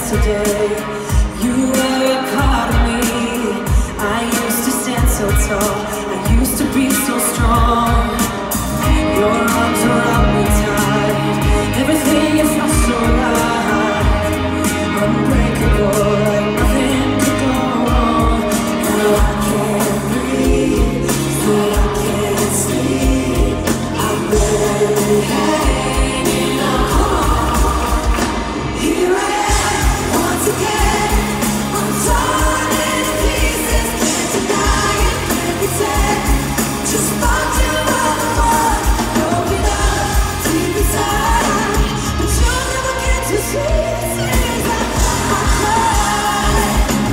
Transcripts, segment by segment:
yesterday. You were a part of me. I used to stand so tall, I used to be so strong. Your arms around me tight, everything you felt so right, unbreakable, like nothing could go wrong. Now I can't breathe, but I can't sleep. I'm barely hanging on. Here I am once again. I'm torn into pieces, can't deny it, can't pretend. Just thought you were the one, broken up deep inside, but you'll never get to see the tears I cried.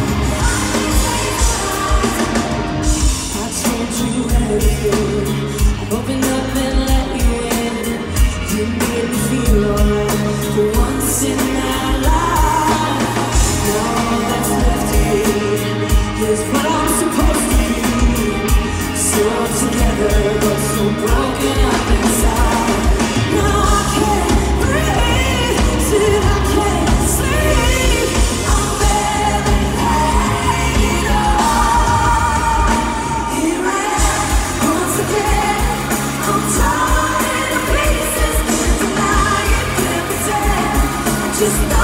I told you everything, I opened up and let you in. You made me feel alright for once in my life. Now all that's left of me is what I'm supposed to be. So together, but so broken up inside. Now I can't breathe, till I can't sleep. I'm barely hanging on. Here I am once again. I'm torn into pieces, can't deny it, can't pretend. Just